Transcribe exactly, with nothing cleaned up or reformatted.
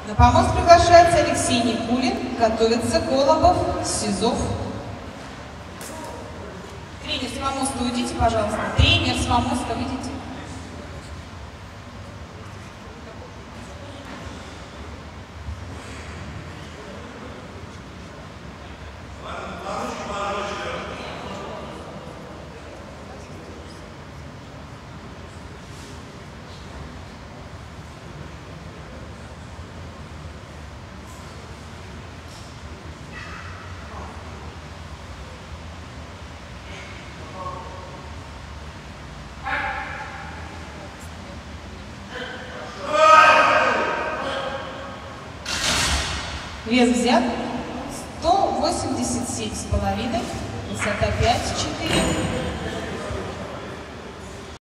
На помост приглашается Алексей Никулин, готовится Колобов, Сизов. Тренер с помоста уйдите, пожалуйста. Тренер с помоста выйдите. Вес взят сто восемьдесят семь с половиной, высота пять, четыре.